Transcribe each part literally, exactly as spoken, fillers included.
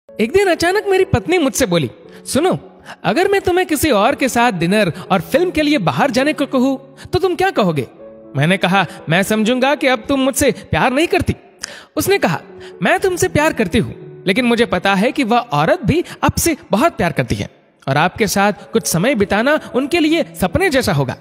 एक दिन अचानक मेरी पत्नी मुझसे बोली, सुनो, अगर मैं तुम्हें किसी और के साथ डिनर और फिल्म के लिए बाहर जाने को कहूं तो तुम क्या कहोगे? मैंने कहा, मैं समझूंगा कि अब तुम मुझसे प्यार नहीं करती। उसने कहा, मैं तुमसे प्यार करती हूं, लेकिन मुझे पता है कि वह औरत भी आपसे बहुत प्यार करती है और आपके साथ कुछ समय बिताना उनके लिए सपने जैसा होगा।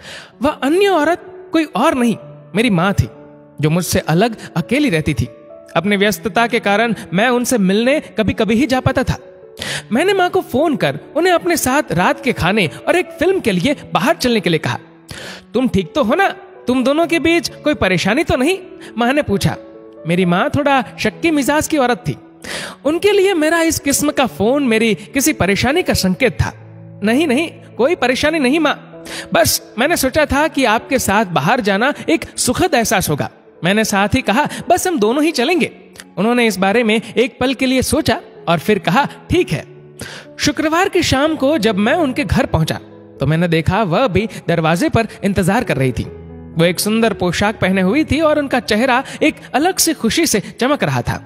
वह अन्य औरत कोई और नहीं, मेरी माँ थी, जो मुझसे अलग अकेली रहती थी। अपनी व्यस्तता के कारण मैं उनसे मिलने कभी कभी ही जा पाता था। मैंने माँ को फोन कर उन्हें अपने साथ रात के खाने और एक फिल्म के लिए बाहर चलने के लिए कहा। तुम ठीक तो हो ना? तुम दोनों के बीच कोई परेशानी तो नहीं? माँ ने पूछा। मेरी माँ थोड़ा शक्की मिजाज की औरत थी। उनके लिए मेरा इस किस्म का फोन मेरी किसी परेशानी का संकेत था। नहीं नहीं, कोई परेशानी नहीं माँ, बस मैंने सोचा था कि आपके साथ बाहर जाना एक सुखद एहसास होगा। मैंने साथ ही कहा, बस हम दोनों ही चलेंगे। उन्होंने इस बारे में एक पल के लिए सोचा और फिर कहा, ठीक है। शुक्रवार की शाम को जब मैं उनके घर पहुंचा तो मैंने देखा वह भी दरवाजे पर इंतजार कर रही थी। वो एक सुंदर पोशाक पहने हुई थी और उनका चेहरा एक अलग सी खुशी से चमक रहा था।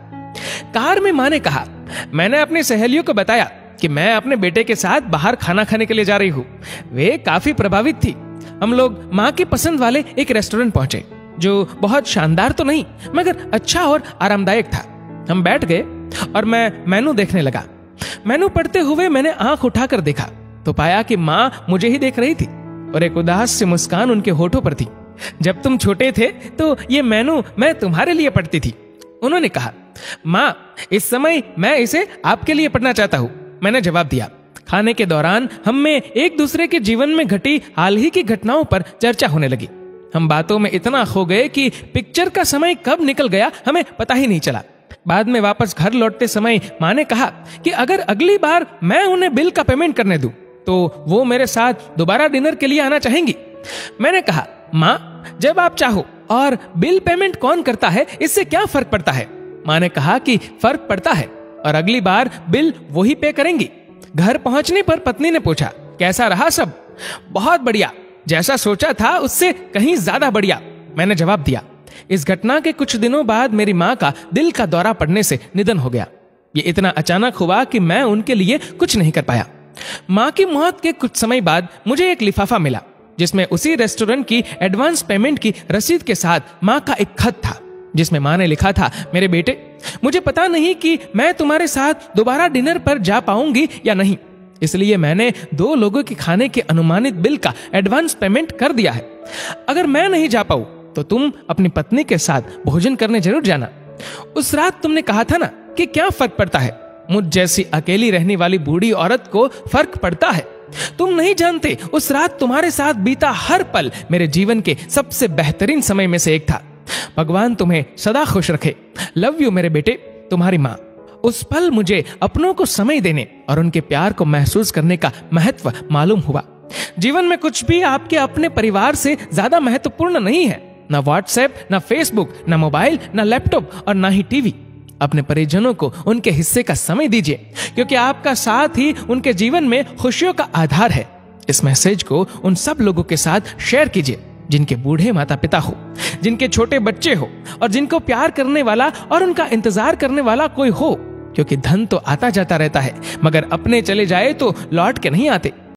कार में माँ ने कहा, मैंने अपनी सहेलियों को बताया कि मैं अपने बेटे के साथ बाहर खाना खाने के लिए जा रही हूँ। वे काफी प्रभावित थी। हम लोग माँ की पसंद वाले एक रेस्टोरेंट पहुंचे, जो बहुत शानदार तो नहीं मगर अच्छा और आरामदायक था। हम बैठ गए और मैं मेनू देखने लगा। मेनू पढ़ते हुए मैंने आंख उठाकर देखा तो पाया कि माँ मुझे ही देख रही थी और एक उदास सी मुस्कान उनके होठों पर थी। जब तुम छोटे थे तो ये मेनू मैं तुम्हारे लिए पढ़ती थी। उन्होंने कहा, माँ इस समय मैं इसे आपके लिए पढ़ना चाहता हूँ। मैंने जवाब दिया। खाने के दौरान हम में एक दूसरे के जीवन में घटी हाल ही की घटनाओं पर चर्चा होने लगी। हम बातों में इतना खो गए कि पिक्चर का समय कब निकल गया हमें पता ही नहीं चला। बाद में वापस घर लौटते समय माँ ने कहा कि अगर अगली बार मैं उन्हें बिल का पेमेंट करने दूं तो वो मेरे साथ दोबारा डिनर के लिए आना चाहेंगी। मैंने कहा, माँ जब आप चाहो, और बिल पेमेंट कौन करता है इससे क्या फर्क पड़ता है? माँ ने कहा कि फर्क पड़ता है और अगली बार बिल वही पे करेंगी। घर पहुंचने पर पत्नी ने पूछा, कैसा रहा सब? बहुत बढ़िया, जैसा सोचा था उससे कहीं ज्यादा बढ़िया, मैंने जवाब दिया। इस घटना के कुछ दिनों बाद मेरी माँ का दिल का दौरा पड़ने से निधन हो गया। ये इतना अचानक हुआ कि मैं उनके लिए कुछ नहीं कर पाया। माँ की मौत के कुछ समय बाद मुझे एक लिफाफा मिला जिसमें उसी रेस्टोरेंट की एडवांस पेमेंट की रसीद के साथ माँ का एक खत था, जिसमें माँ ने लिखा था, मेरे बेटे, मुझे पता नहीं कि मैं तुम्हारे साथ दोबारा डिनर पर जा पाऊंगी या नहीं, इसलिए मैंने दो लोगों के खाने के अनुमानित बिल का एडवांस पेमेंट कर दिया है। अगर मैं नहीं जा पाऊं तो तुम अपनी पत्नी के साथ भोजन करने जरूर जाना। उस रात तुमने कहा था ना कि क्या फर्क पड़ता है, मुझ जैसी अकेली रहने वाली बूढ़ी औरत को फर्क पड़ता है। तुम नहीं जानते, उस रात तुम्हारे साथ बीता हर पल मेरे जीवन के सबसे बेहतरीन समय में से एक था। भगवान तुम्हें सदा खुश रखे। लव यू मेरे बेटे, तुम्हारी माँ। उस पल मुझे अपनों को समय देने और उनके प्यार को महसूस करने का महत्व मालूम हुआ। जीवन में कुछ भी आपके अपने परिवार से ज्यादा महत्वपूर्ण नहीं है। ना व्हाट्सएप, ना फेसबुक, ना मोबाइल, ना लैपटॉप और ना ही टीवी। अपने परिजनों को उनके हिस्से का समय दीजिए, क्योंकि आपका साथ ही उनके जीवन में खुशियों का आधार है। इस मैसेज को उन सब लोगों के साथ शेयर कीजिए जिनके बूढ़े माता पिता हो, जिनके छोटे बच्चे हो और जिनको प्यार करने वाला और उनका इंतजार करने वाला कोई हो, क्योंकि धन तो आता जाता रहता है मगर अपने चले जाए तो लौट के नहीं आते।